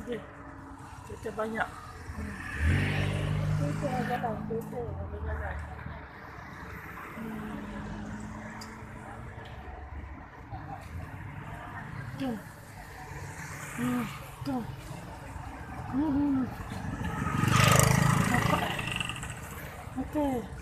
Dia cerita banyak. Cerita jalan, cerita jalan. Tu. Tu. Nampak? Okey.